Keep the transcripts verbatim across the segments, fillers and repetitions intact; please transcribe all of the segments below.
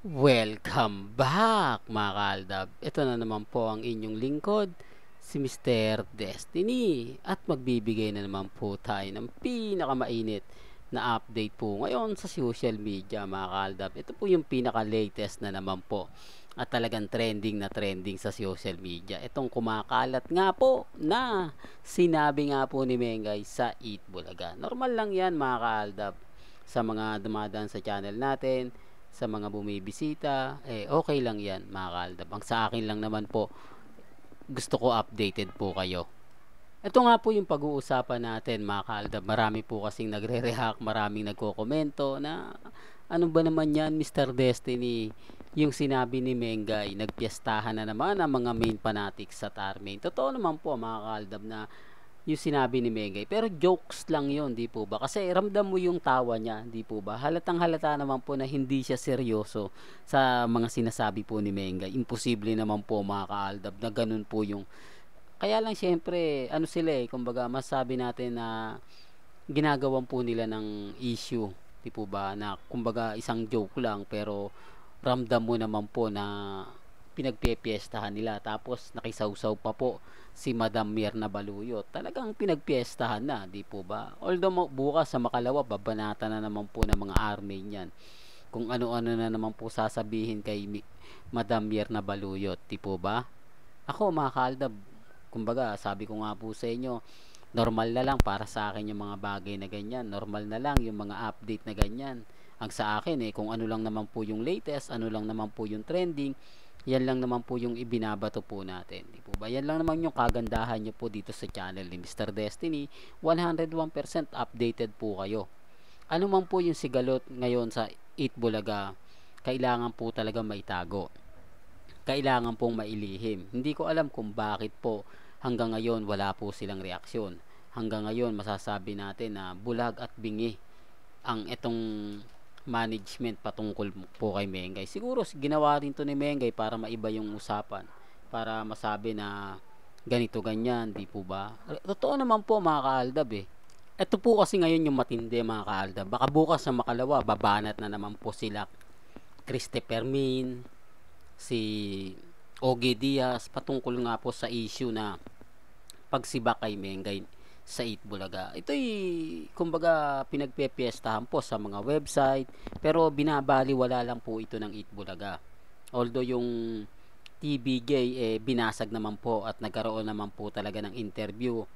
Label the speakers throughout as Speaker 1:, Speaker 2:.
Speaker 1: Welcome back mga kaaldab. Ito na naman po ang inyong lingkod, si Mister Destiny. At magbibigay na naman po tayo ng pinakamainit na update po ngayon sa social media mga kaaldab. Ito po yung pinaka-latest na naman po. At talagang trending na trending sa social media. Itong kumakalat nga po na sinabi nga po ni Mengay sa Eat Bulaga. Normal lang yan mga kaaldab. Sa mga dumadaan sa channel natin, sa mga bumibisita, eh okay lang yan mga kaaldab. Ang sa akin lang naman po, gusto ko updated po kayo. Ito nga po yung pag-uusapan natin mga kaaldab. Marami po kasing nagre-react, maraming nagko-komento na ano ba naman yan Mister Destiny, yung sinabi ni Mengay, nagpiestahan na naman ang mga main fanatics sa Tarmain. Totoo naman po mga kaaldab na yung sinabi ni Mengay. Pero jokes lang yon, di po ba? Kasi ramdam mo yung tawa niya, di po ba? Halatang halata naman po na hindi siya seryoso sa mga sinasabi po ni Mengay. Imposible naman po mga kaaldab na ganun po yung... Kaya lang syempre, ano sila eh, kumbaga masabi natin na ginagawan po nila ng issue, di po ba? Na kumbaga isang joke lang pero ramdam mo naman po na pinagpipiestahan nila, tapos nakisawsaw pa po si Madam Mirna Baluyot. Talagang pinagpiestahan na, di po ba? Although bukas sa Makalawa babanata na naman po ng mga army niyan kung ano-ano na naman po sasabihin kay Madam Mirna Baluyot, di po ba? Ako mga kaaldab, kumbaga sabi ko nga po sa inyo, normal na lang para sa akin yung mga bagay na ganyan, normal na lang yung mga update na ganyan. Ang sa akin eh, kung ano lang naman po yung latest, ano lang naman po yung trending, yan lang naman po yung ibinabato po natin, di po ba? Yan lang naman yung kagandahan nyo po dito sa channel ni Mister Destiny. one hundred one percent updated po kayo. Ano man po yung sigalot ngayon sa Eat Bulaga, kailangan po talaga maitago, kailangan pong mailihim. Hindi ko alam kung bakit po hanggang ngayon wala po silang reaksyon. Hanggang ngayon masasabi natin na bulag at bingi ang etong management patungkol po kay Mengay. Siguro ginawa rin to ni Mengay para maiba yung usapan, para masabi na ganito ganyan, di po ba? Totoo naman po mga kaaldab eh. Ito po kasi ngayon yung matindi mga kaaldab. Baka bukas sa Makalawa babanat na naman po sila Christopher Min, si Ogie Diaz patungkol nga po sa issue na pagsibak kay Mengay sa Eat Bulaga. Ito'y kumbaga pinagpepiestahan po sa mga website, pero binabaliwala lang po ito ng Eat Bulaga. Although yung T B J eh binasag naman po at nagkaroon naman po talaga ng interview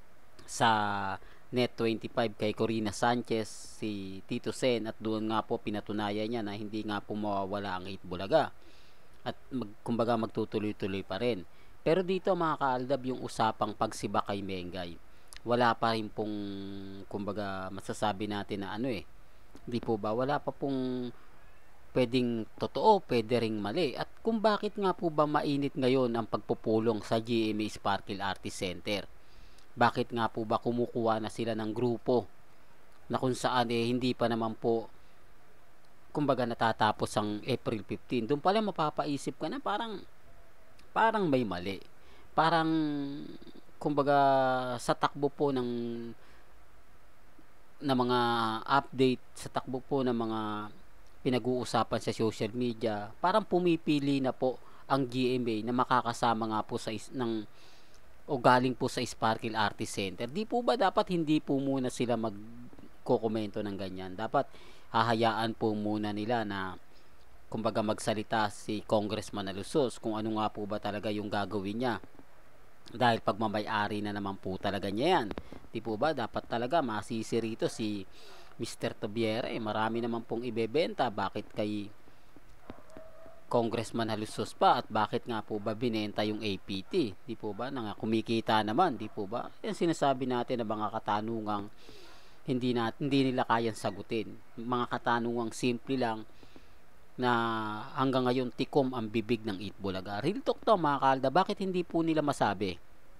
Speaker 1: sa Net twenty-five kay Corina Sanchez, si Tito Sen, at doon nga po pinatunayan niya na hindi nga po mawawala ang Eat Bulaga at mag, kumbaga magtutuloy-tuloy pa rin. Pero dito mga kaaldab, yung usapang pagsibak kay Mengay, wala pa rin pong kumbaga masasabi natin na ano eh, di po ba, wala pa pong pwedeng totoo, pwede ring mali. At kung bakit nga po ba mainit ngayon ang pagpupulong sa G M A Sparkle Artist Center, bakit nga po ba kumukuha na sila ng grupo na kung saan eh hindi pa naman po kumbaga natatapos ang April fifteenth. Doon pala mapapaisip ka na parang parang may mali, parang kumbaga sa takbo po ng na mga update, sa takbo po ng mga pinag-uusapan sa social media, parang pumipili na po ang G M A na makakasama nga po sa is, ng o galing po sa Sparkle Artist Center. Di po ba dapat hindi po muna sila magkokomento ng ganyan? Dapat hahayaan po muna nila na kumbaga magsalita si Congressman Alusos kung ano nga po ba talaga yung gagawin niya, dahil pagmamay-ari na naman po talaga niya yan. Di po ba dapat talaga masisi rito si Mister Tobiera, eh marami naman pong ibebenta, bakit kay Congressman Alusos pa, at bakit nga po ba binenta yung A P T, di po ba, na kumikita naman, di po ba? Yan sinasabi natin na mga katanungang hindi, na, hindi nila kayang sagutin, mga katanungang simple lang na hanggang ngayon tikom ang bibig ng Eat Bulaga. Real talk to mga kalda, bakit hindi po nila masabi?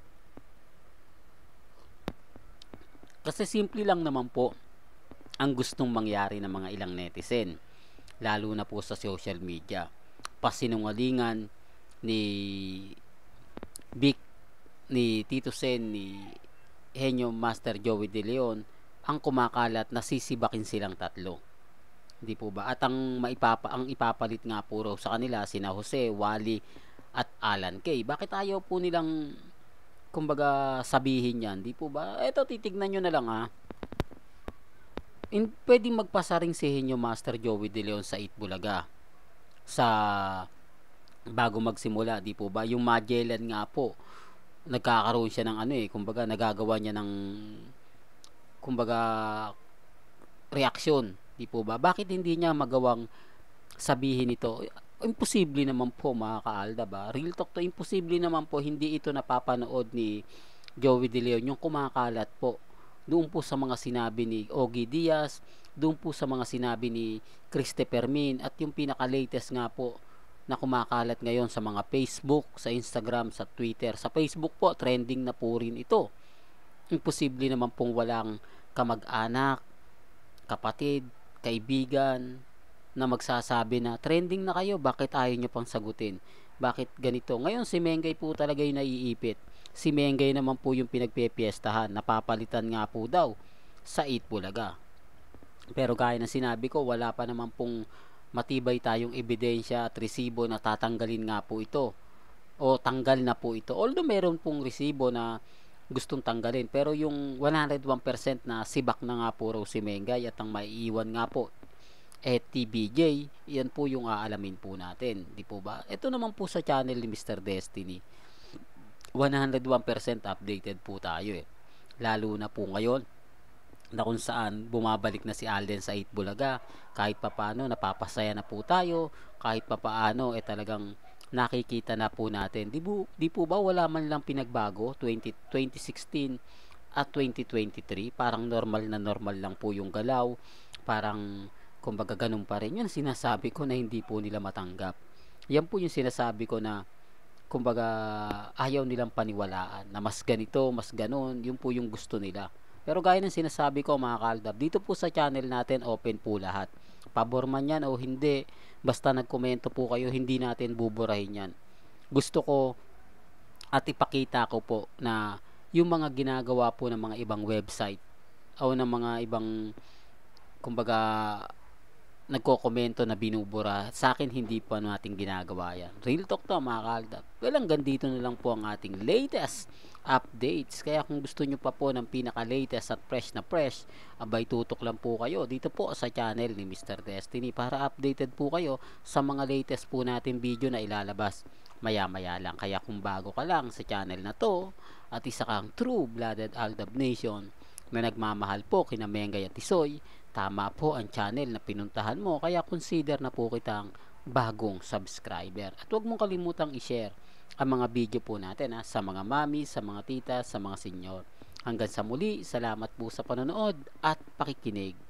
Speaker 1: Kasi simple lang naman po ang gustong mangyari ng mga ilang netizen, lalo na po sa social media. Pasinungalingan ni Vic, ni Tito Sen, ni Henyo Master Joey De Leon ang kumakalat na sisibakin silang tatlo. Hindi po ba? At ang maipapa ang ipapalit nga po raw sa kanila sina Jose, Wally at Alan Kay. Bakit ayaw po nilang kumbaga sabihin 'yan, 'di po ba? Eto titignan niyo na lang, ah. In puwedeng magpasaring si Henyo Master Joey De Leon sa Eat Bulaga sa bago magsimula, 'di po ba? Yung Magellan nga po, nagkakaroon siya ng ano, eh, kumbaga nagagawa niya ng kumbaga reaksyon, 'di po ba? Bakit hindi niya magawang sabihin ito? Imposible naman po mga kaalda ba? Real talk to, imposible naman po hindi ito napapanood ni Joey De Leon yung kumakalat po doon po sa mga sinabi ni Ogie Diaz, doon po sa mga sinabi ni Christopher Min at yung pinaka-latest nga po na kumakalat ngayon sa mga Facebook, sa Instagram, sa Twitter. Sa Facebook po, trending na po rin ito. Imposible naman pong walang kamag-anak, kapatid, kaibigan na magsasabi na trending na kayo, bakit ayaw nyo pang sagutin? Bakit ganito? Ngayon si Mengay po talaga yung naiipit. Si Mengay naman po yung pinagpepiestahan, napapalitan nga po daw sa Eat Bulaga. Pero gaya ng sinabi ko, wala pa naman pong matibay tayong ebidensya at resibo na tatanggalin nga po ito o tanggal na po ito. Although meron pong resibo na gustong tanggalin, pero yung one hundred one percent na sibak na nga po raw si Mengay at ang maiiwan nga po eh T B J, yan po yung aalamin po natin, di po ba? Ito naman po sa channel ni Mister Destiny, one hundred one percent updated po tayo eh. Lalo na po ngayon na kung saan bumabalik na si Alden sa Eat Bulaga, kahit papaano napapasaya na po tayo, kahit papaano eh talagang nakikita na po natin. Di po, di po ba wala man lang pinagbago twenty, twenty sixteen at twenty twenty-three? Parang normal na normal lang po yung galaw, parang kumbaga ganun pa rin. Yun sinasabi ko na hindi po nila matanggap. Yan po yung sinasabi ko na kumbaga ayaw nilang paniwalaan na mas ganito, mas ganon, yun po yung gusto nila. Pero gaya ng sinasabi ko mga kaldab, dito po sa channel natin open po lahat. Pabor man yan o hindi, basta nagkomento po kayo, hindi natin buburahin yan. Gusto ko at ipakita ko po na yung mga ginagawa po ng mga ibang website o ng mga ibang kumbaga nagko-komento na binubura, sa akin hindi po natin ginagawa yan. Real talk to mga kaldab. Well, hanggang dito na lang po ang ating latest updates. Kaya kung gusto nyo pa po ng pinaka-latest at fresh na fresh, abay tutok lang po kayo dito po sa channel ni Mister Destiny para updated po kayo sa mga latest po natin video na ilalabas maya-maya lang. Kaya kung bago ka lang sa channel na to at isa kang true-blooded Aldab Nation na nagmamahal po kina Mengay at Tisoy, tama po ang channel na pinuntahan mo, kaya consider na po kitang bagong subscriber. At huwag mong kalimutang i-share ang mga video po natin ha, sa mga mami, sa mga tita, sa mga senyor. Hanggang sa muli, salamat po sa panonood at pakikinig.